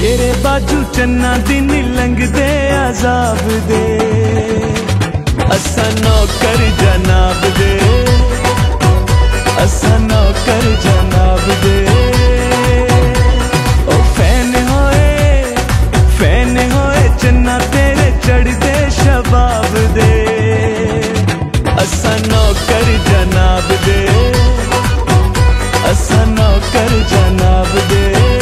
तेरे बाजू चन्ना दिन लंघदे अजाब दे, असा नौकर जनाब दे, असा नौकर जनाब दे। ओ फैन होए चन्ना तेरे चढ़दे शबाब दे, असा नौकर जनाब दे, असा नौकर जनाब दे।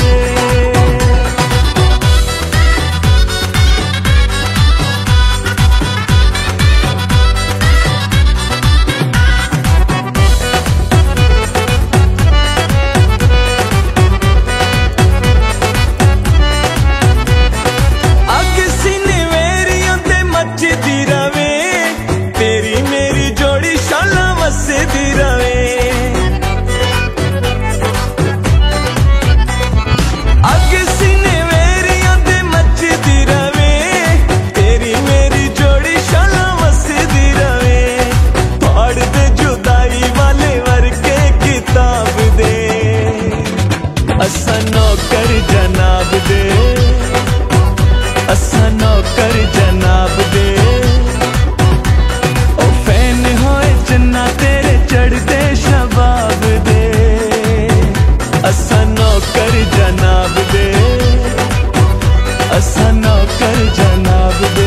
असा नौकर जनाब दे, असा नौकर जनाब दे। ओ फैन होए चन्ना तेरे चढ़दे शबाब दे, असा नौकर जनाब दे, असा नौकर जनाब दे।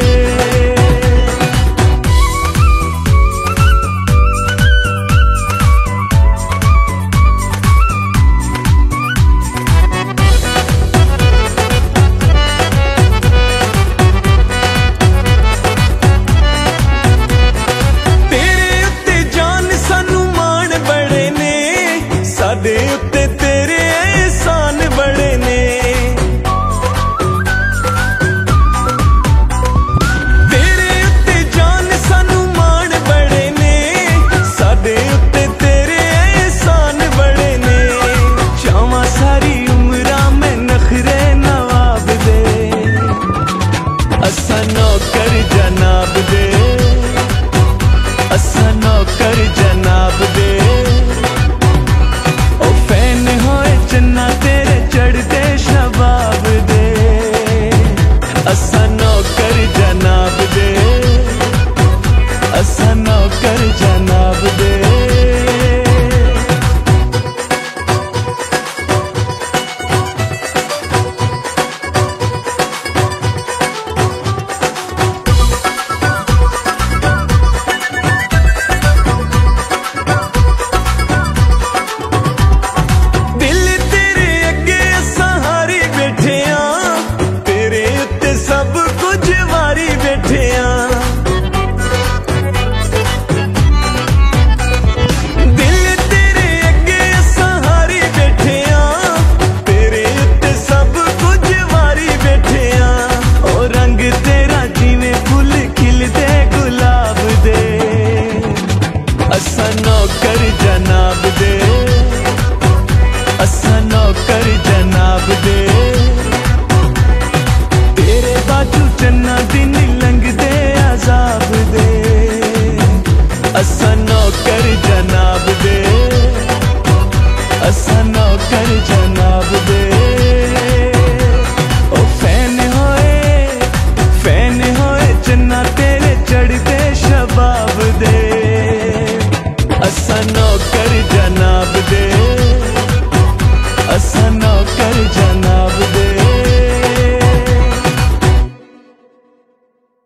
साडे उत्ते तेरे एहसान बड़े ने, तेरे उत्ते जान सानू मान बड़े ने, साडे उत्ते तेरे एहसान बड़े ने। चावां सारी उमरा में नखरे नवाब दे, असा नौकर जनाब दे, असा नौकर जनाब दे। चन्ना तेरे चढ़दे शबाब दे, असा नौकर जनाब दे, असा नौकर जनाब दे। असा नौकर जनाब दे, असा नौकर जनाब दे। तेरे बाजू चन्ना दिन लंघदे अजाब दे, असा नौकर जनाब दे, असा नौकर जनाब दे। ओ फैन होए चन्ना तेरे चढ़दे शबाब दे, असा नौकर जनाब दे, असा नौकर